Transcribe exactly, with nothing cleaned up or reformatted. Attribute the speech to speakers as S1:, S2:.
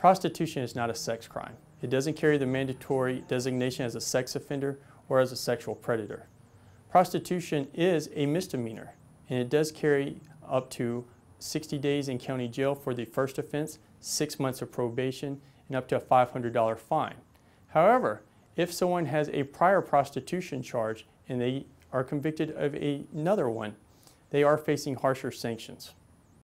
S1: Prostitution is not a sex crime. It doesn't carry the mandatory designation as a sex offender or as a sexual predator. Prostitution is a misdemeanor, and it does carry up to sixty days in county jail for the first offense, six months of probation, and up to a five hundred dollar fine. However, if someone has a prior prostitution charge and they are convicted of a, another one, they are facing harsher sanctions.